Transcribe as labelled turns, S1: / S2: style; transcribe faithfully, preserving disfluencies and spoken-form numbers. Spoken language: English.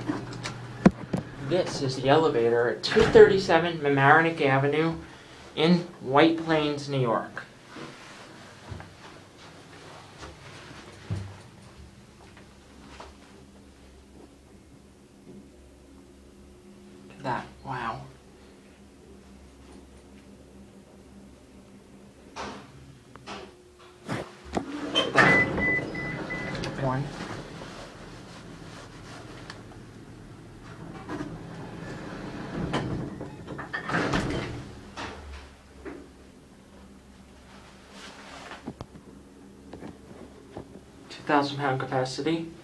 S1: This is the elevator at two thirty-seven Mamaroneck Avenue in White Plains, New York. Look at that, wow. Look at that. One. two thousand pound capacity.